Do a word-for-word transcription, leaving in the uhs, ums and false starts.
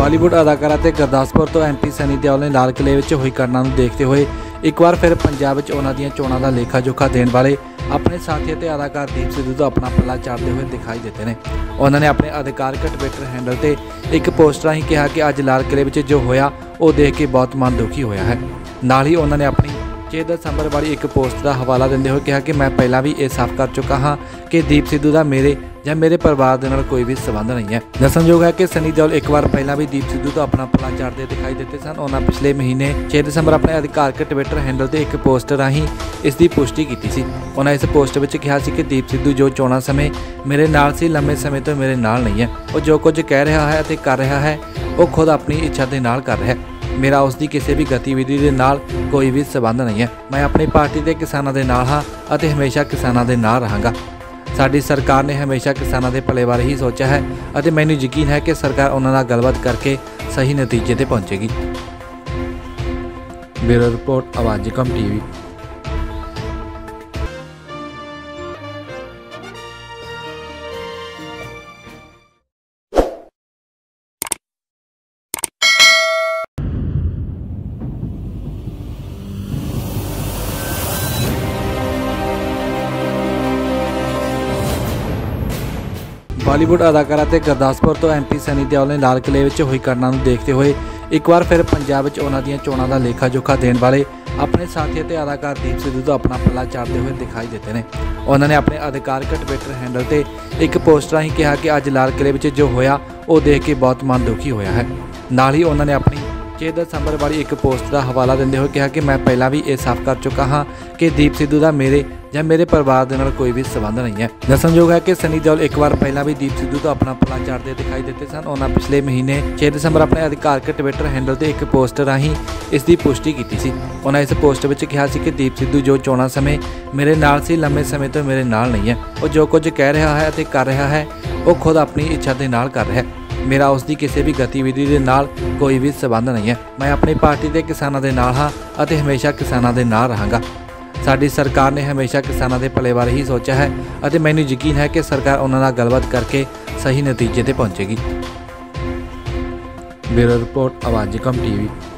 ਬਾਲੀਵੁੱਡ ਅਦਾਕਾਰਾ ਤੇ ਗੁਰਦਾਸਪੁਰ ਤੋਂ ਐਮਪੀ ਸਨੀ ਦਿਓਲ ਨੇ ਲਾਲ ਕਿਲ੍ਹੇ ਵਿੱਚ ਹੋਈ ਘਟਨਾ ਨੂੰ ਦੇਖਦੇ ਹੋਏ ਇੱਕ ਵਾਰ ਫਿਰ ਪੰਜਾਬ ਵਿੱਚ ਉਹਨਾਂ ਦੀਆਂ ਚੋਣਾਂ ਦਾ ਲੇਖਾ ਜੋਖਾ ਦੇਣ ਵਾਲੇ ਆਪਣੇ ਸਾਥੀ ਅਤੇ ਅਦਾਕਾਰ ਦੀਪ ਸਿੱਧੂ ਤੋਂ ਆਪਣਾ ਪੱਲਾ ਝਾੜਦੇ ਹੋਏ ਦਿਖਾਈ ਦਿੱਤੇ ਨੇ। ਉਹਨਾਂ ਨੇ ਆਪਣੇ ਅਧਿਕਾਰਕ ਟਵਿੱਟਰ ਹੈਂਡਲ ਤੇ ਇੱਕ ਪੋਸਟ ਰਾਹੀਂ ਕਿਹਾ ਕਿ ਅੱਜ ਲਾਲ ਕਿਲ੍ਹੇ ਵਿੱਚ ਜੋ ਹੋਇਆ ਉਹ ਦੇਖ ਕੇ ਬਹੁਤ ਮਨ ਦੁਖੀ ਹੋਇਆ ਹੈ। ਨਾਲ ਹੀ ਉਹਨਾਂ ਨੇ ਆਪਣੀ ਛੇ ਦਸੰਬਰ ਵਾਲੀ ਇੱਕ ਪੋਸਟ ਦਾ ਹਵਾਲਾ ਦਿੰਦੇ ਹੋਏ ਕਿਹਾ ਕਿ ਮੈਂ ਪਹਿਲਾਂ ਵੀ ਇਹ ਸਾਫ਼ ਕਰ ਚੁੱਕਾ ਹਾਂ ਕਿ ਦੀਪ ਸਿੱਧੂ ਦਾ ਮੇਰੇ ਜਾਂ ਮੇਰੇ ਪਰਿਵਾਰ ਦੇ ਨਾਲ ਕੋਈ ਵੀ ਸਬੰਧ ਨਹੀਂ ਹੈ। ਦੱਸਣਯੋਗ ਹੈ ਕਿ ਸਨੀ ਦਿਓਲ ਇੱਕ ਵਾਰ ਪਹਿਲਾਂ ਵੀ ਦੀਪ ਸਿੱਧੂ ਤੋਂ ਆਪਣਾ ਪੱਲਾ ਝਾੜਦੇ ਦਿਖਾਈ ਦਿੱਤੇ ਸਨ। ਉਹਨਾਂ ਪਿਛਲੇ ਮਹੀਨੇ ਛੇ ਦਸੰਬਰ ਆਪਣੇ ਅਧਿਕਾਰਕ ਟਵਿੱਟਰ ਹੈਂਡਲ ਤੇ ਇੱਕ ਪੋਸਟ ਰਾਹੀਂ ਇਸ ਦੀ ਪੁਸ਼ਟੀ ਕੀਤੀ ਸੀ। ਉਹਨਾਂ ਇਸ ਪੋਸਟ ਵਿੱਚ ਕਿਹਾ ਸੀ ਕਿ ਦੀਪ ਸਿੱਧੂ ਜੋ ਚੋਣਾਂ ਸਮੇਂ ਮੇਰੇ ਨਾਲ ਸੀ, ਲੰਮੇ ਸਮੇਂ ਤੋਂ ਮੇਰੇ ਨਾਲ ਨਹੀਂ ਹੈ। ਉਹ ਜੋ ਕੁਝ ਕਹਿ ਰਿਹਾ ਹੈ ਅਤੇ ਕਰ ਰਿਹਾ ਹੈ ਉਹ ਖੁਦ ਆਪਣੀ ਇੱਛਾ ਦੇ ਨਾਲ ਕਰ ਰਿਹਾ ਹੈ। ਮੇਰਾ ਉਸ ਦੀ ਕਿਸੇ ਵੀ ਗਤੀਵਿਧੀ ਦੇ ਨਾਲ ਕੋਈ ਵੀ ਸਬੰਧ ਨਹੀਂ ਹੈ। ਮੈਂ ਆਪਣੀ ਪਾਰਟੀ ਦੇ ਕਿਸਾਨਾਂ ਦੇ ਨਾਲ ਹਾਂ ਅਤੇ ਹਮੇਸ਼ਾ ਕਿਸਾਨਾਂ ਦੇ ਨਾਲ ਰਹਾਂਗਾ। ਸਾਡੀ ਸਰਕਾਰ ਨੇ ਹਮੇਸ਼ਾ ਕਿਸਾਨਾਂ ਦੇ ਭਲੇ ਬਾਰੇ ਹੀ ਸੋਚਿਆ ਹੈ ਅਤੇ ਮੈਨੂੰ ਯਕੀਨ ਹੈ ਕਿ ਸਰਕਾਰ ਉਹਨਾਂ ਨਾਲ ਗੱਲਬਾਤ ਕਰਕੇ ਸਹੀ ਨਤੀਜੇ ਤੇ ਪਹੁੰਚੇਗੀ। ਬਿਊਰੋ ਰਿਪੋਰਟ, ਆਵਾਜ਼ ਕਮ ਟੀਵੀ। ਬਾਲੀਵੁੱਡ ਅਦਾਕਾਰਾ ਤੇ ਗੁਰਦਾਸਪੁਰ ਤੋਂ ਐਮਪੀ ਸਨੀ ਦਿਓਲ ਨੇ ਲਾਲ ਕਿਲ੍ਹੇ ਵਿੱਚ ਹੋਈ ਘਟਨਾ ਨੂੰ ਦੇਖਦੇ ਹੋਏ ਇੱਕ ਵਾਰ ਫਿਰ ਪੰਜਾਬ ਵਿੱਚ ਉਹਨਾਂ ਦੀਆਂ ਚੋਣਾਂ ਦਾ ਲੇਖਾ ਜੋਖਾ ਦੇਣ ਵਾਲੇ ਆਪਣੇ ਸਾਥੀ ਅਤੇ ਅਦਾਕਾਰ ਦੀਪ ਸਿੱਧੂ ਤੋਂ ਆਪਣਾ ਪੱਲਾ ਝਾੜਦੇ ਹੋਏ ਦਿਖਾਈ ਦਿੱਤੇ ਨੇ। ਉਹਨਾਂ ਨੇ ਆਪਣੇ ਅਧਿਕਾਰਕ ਟਵਿੱਟਰ ਹੈਂਡਲ ਤੇ ਇੱਕ ਪੋਸਟ ਰਾਹੀਂ ਕਿਹਾ ਕਿ ਅੱਜ ਲਾਲ ਕਿਲ੍ਹੇ ਵਿੱਚ ਜੋ ਹੋਇਆ ਉਹ ਦੇਖ ਕੇ ਬਹੁਤ ਮਨ ਦੁਖੀ ਹੋਇਆ ਹੈ। ਨਾਲ ਹੀ ਉਹਨਾਂ ਨੇ ਆਪਣੀ ਛੇ ਦਸੰਬਰ ਵਾਲੀ ਇੱਕ ਪੋਸਟ ਦਾ ਹਵਾਲਾ ਦਿੰਦੇ ਹੋਏ ਕਿਹਾ ਕਿ ਮੈਂ ਪਹਿਲਾਂ ਵੀ ਇਹ ਸਾਫ਼ ਕਰ ਚੁੱਕਾ ਹਾਂ ਕਿ ਦੀਪ ਸਿੱਧੂ ਦਾ ਮੇਰੇ ਜਾਂ ਮੇਰੇ ਪਰਿਵਾਰ ਦੇ ਨਾਲ ਕੋਈ ਵੀ ਸਬੰਧ ਨਹੀਂ ਹੈ। ਦੱਸਣਯੋਗ ਹੈ ਕਿ ਸਨੀ ਦਿਓਲ ਇੱਕ ਵਾਰ ਪਹਿਲਾਂ ਵੀ ਦੀਪ ਸਿੱਧੂ ਤੋਂ ਆਪਣਾ ਪੱਲਾ ਝਾੜਦੇ ਦਿਖਾਈ ਦਿੱਤੇ ਸਨ। ਉਹਨਾਂ ਪਿਛਲੇ ਮਹੀਨੇ ਛੇ ਦਸੰਬਰ ਆਪਣੇ ਅਧਿਕਾਰਕ ਟਵਿੱਟਰ ਹੈਂਡਲ ਤੇ ਇੱਕ ਪੋਸਟ ਰਾਹੀਂ ਇਸ ਦੀ ਪੁਸ਼ਟੀ ਕੀਤੀ ਸੀ। ਉਹਨਾਂ ਇਸ ਪੋਸਟ ਵਿੱਚ ਕਿਹਾ ਸੀ ਕਿ ਦੀਪ ਸਿੱਧੂ ਜੋ ਚੋਣਾਂ ਸਮੇਂ ਮੇਰੇ ਨਾਲ ਸੀ, ਲੰਮੇ ਸਮੇਂ ਤੋਂ ਮੇਰੇ ਨਾਲ ਨਹੀਂ ਹੈ। ਉਹ ਜੋ ਕੁਝ ਕਹਿ ਰਿਹਾ ਹੈ ਅਤੇ ਕਰ ਰਿਹਾ ਹੈ ਉਹ ਖੁਦ ਆਪਣੀ ਇੱਛਾ ਦੇ ਨਾਲ ਕਰ ਰਿਹਾ ਹੈ। ਮੇਰਾ ਉਸ ਦੀ ਕਿਸੇ ਵੀ ਗਤੀਵਿਧੀ ਦੇ ਨਾਲ ਕੋਈ ਵੀ ਸਬੰਧ ਨਹੀਂ ਹੈ। ਮੈਂ ਆਪਣੀ ਪਾਰਟੀ ਦੇ ਕਿਸਾਨਾਂ ਦੇ ਨਾਲ ਹਾਂ ਅਤੇ ਹਮੇਸ਼ਾ ਕਿਸਾਨਾਂ ਦੇ ਨਾਲ ਰਹਾਂਗਾ। ਸਾਡੀ ਸਰਕਾਰ ਨੇ ਹਮੇਸ਼ਾ ਕਿਸਾਨਾਂ ਦੇ ਭਲੇ ਬਾਰੇ ਹੀ ਸੋਚਿਆ ਹੈ ਅਤੇ ਮੈਨੂੰ ਯਕੀਨ ਹੈ ਕਿ ਸਰਕਾਰ ਉਹਨਾਂ ਨਾਲ ਗੱਲਬਾਤ ਕਰਕੇ ਸਹੀ ਨਤੀਜੇ ਤੇ ਪਹੁੰਚੇਗੀ। ਬਿਊਰੋ ਰਿਪੋਰਟ, ਆਵਾਜ਼ ਕਮ ਟੀਵੀ।